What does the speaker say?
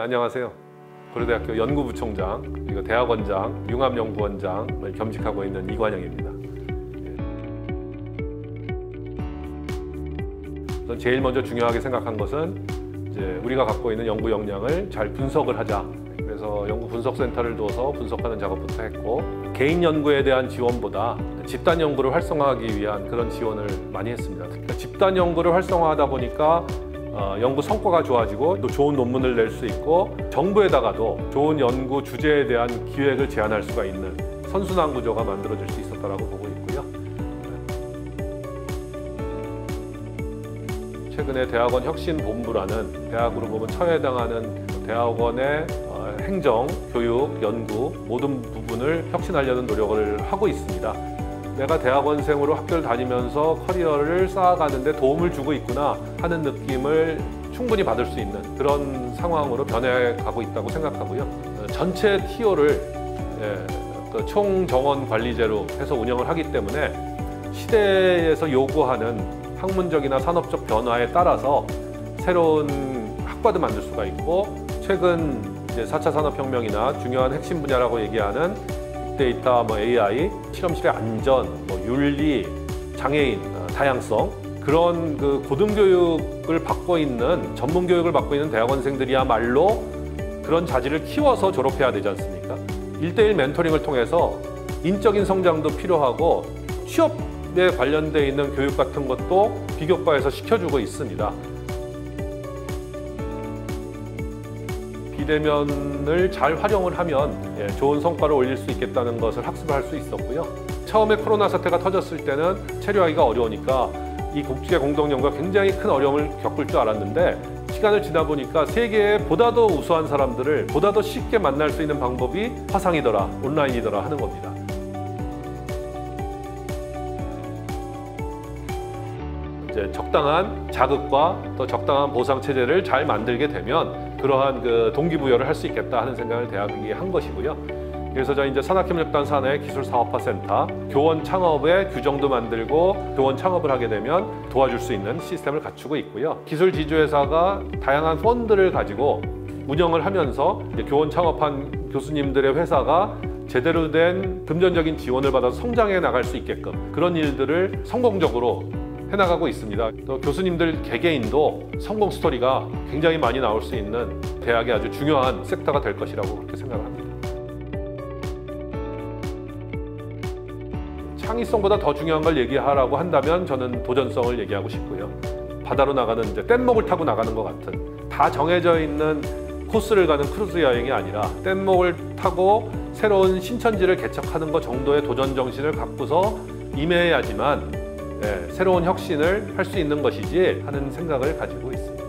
안녕하세요. 고려대학교 연구부총장, 그리고 대학원장, 융합연구원장을 겸직하고 있는 이관영입니다. 제일 먼저 중요하게 생각한 것은 이제 우리가 갖고 있는 연구 역량을 잘 분석을 하자. 그래서 연구 분석센터를 둬서 분석하는 작업부터 했고, 개인 연구에 대한 지원보다 집단 연구를 활성화하기 위한 그런 지원을 많이 했습니다. 그러니까 집단 연구를 활성화하다 보니까 연구 성과가 좋아지고 또 좋은 논문을 낼 수 있고, 정부에다가도 좋은 연구 주제에 대한 기획을 제안할 수가 있는 선순환 구조가 만들어질 수 있었다고 보고 있고요. 최근에 대학원 혁신본부라는 대학으로 보면 처해당하는 대학원의 행정, 교육, 연구 모든 부분을 혁신하려는 노력을 하고 있습니다. 내가 대학원생으로 학교를 다니면서 커리어를 쌓아가는데 도움을 주고 있구나 하는 느낌을 충분히 받을 수 있는 그런 상황으로 변해가고 있다고 생각하고요. 전체 TO를 총정원 관리제로 해서 운영을 하기 때문에 시대에서 요구하는 학문적이나 산업적 변화에 따라서 새로운 학과도 만들 수가 있고, 최근 이제 4차 산업혁명이나 중요한 핵심 분야라고 얘기하는 빅데이터, AI, 실험실의 안전, 윤리, 장애인, 다양성, 그런 그 고등교육을 받고 있는, 전문교육을 받고 있는 대학원생들이야말로 그런 자질을 키워서 졸업해야 되지 않습니까? 1:1 멘토링을 통해서 인적인 성장도 필요하고 취업에 관련돼 있는 교육 같은 것도 비교과에서 시켜주고 있습니다. 비대면을 잘 활용을 하면 좋은 성과를 올릴 수 있겠다는 것을 학습할 수 있었고요. 처음에 코로나 사태가 터졌을 때는 체류하기가 어려우니까 이 국제 공동연구가 굉장히 큰 어려움을 겪을 줄 알았는데, 시간을 지나 보니까 세계에 보다도 우수한 사람들을 보다도 쉽게 만날 수 있는 방법이 화상이더라, 온라인이더라 하는 겁니다. 이제 적당한 자극과 또 적당한 보상 체제를 잘 만들게 되면 그러한 그 동기부여를 할 수 있겠다 하는 생각을 대학이 한 것이고요. 그래서 저희 이제 산학협력단 산하의 기술사업화센터, 교원 창업의 규정도 만들고 교원 창업을 하게 되면 도와줄 수 있는 시스템을 갖추고 있고요. 기술지주회사가 다양한 펀드를 가지고 운영을 하면서 이제 교원 창업한 교수님들의 회사가 제대로 된 금전적인 지원을 받아서 성장해 나갈 수 있게끔 그런 일들을 성공적으로 해나가고 있습니다. 또 교수님들 개개인도 성공 스토리가 굉장히 많이 나올 수 있는 대학의 아주 중요한 섹터가 될 것이라고 그렇게 생각을 합니다. 창의성보다 더 중요한 걸 얘기하라고 한다면 저는 도전성을 얘기하고 싶고요. 바다로 나가는 이제 뗏목을 타고 나가는 것 같은, 다 정해져 있는 코스를 가는 크루즈 여행이 아니라 뗏목을 타고 새로운 신천지를 개척하는 것 정도의 도전 정신을 갖고서 임해야지만 새로운 혁신을 할 수 있는 것이지 하는 생각을 가지고 있습니다.